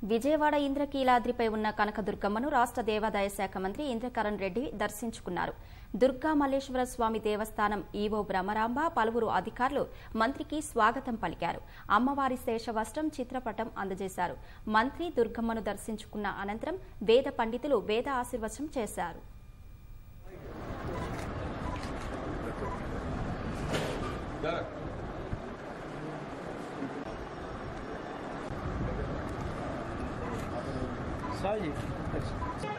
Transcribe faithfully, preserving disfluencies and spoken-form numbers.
విజయవాడ ఇంద్రకీలాద్రిపై ఉన్న కనకదుర్గమ్మను రాష్ట్ర దేవాదాయ శాఖ మంత్రి ఇంద్రకరణ్ రెడ్డి దర్శించుకున్నారు. దుర్గా మల్లేశ్వర స్వామి దేవస్థానం ఈవో బ్రహ్మరాంబ, పలువురు అధికారులు మంత్రికి స్వాగతం పలికారు. అమ్మవారి శేషవస్త్రం, చిత్రపటం అందజేశారు. మంత్రి దుర్గమ్మను దర్శించుకున్న అనంతరం వేద పండితులు వేద ఆశీర్వచనం చేశారు. साजी